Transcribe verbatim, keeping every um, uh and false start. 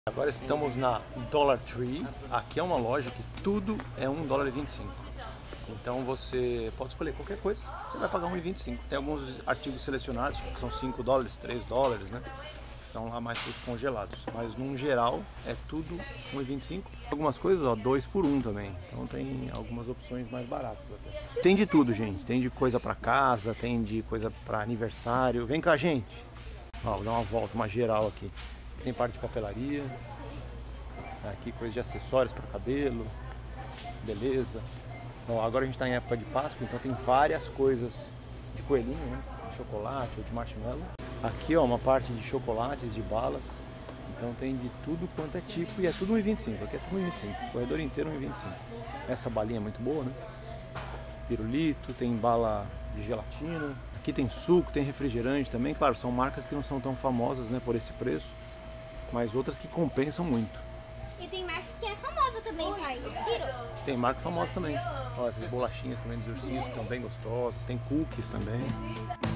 Agora estamos na Dollar Tree. Aqui é uma loja que tudo é um dólar e vinte e cinco. Então você pode escolher qualquer coisa, você vai pagar um e vinte e cinco. Tem alguns artigos selecionados que são cinco dólares, três dólares, né? Que são lá mais os congelados. Mas num geral é tudo um e vinte e cinco. Algumas coisas, ó, dois por um também. Então tem algumas opções mais baratas até. Tem de tudo, gente. Tem de coisa pra casa, tem de coisa pra aniversário. Vem cá, gente. Ó, vou dar uma volta, uma geral aqui. Tem parte de papelaria. Aqui coisa de acessórios para cabelo. Beleza. Bom, agora a gente está em época de Páscoa, então tem várias coisas de coelhinho, né? De chocolate ou de marshmallow. Aqui, ó, uma parte de chocolates, de balas. Então tem de tudo quanto é tipo e é tudo um e vinte e cinco. Aqui é tudo um e vinte e cinco. O corredor inteiro um e vinte e cinco. Essa balinha é muito boa, né? Pirulito, tem bala de gelatina. Aqui tem suco, tem refrigerante também. Claro, são marcas que não são tão famosas, né, por esse preço, mas outras que compensam muito. E tem marca que é famosa também, pai. Skittle. Tem marca famosa também. Ó, essas bolachinhas também dos ursinhos que são bem gostosas. Tem cookies também.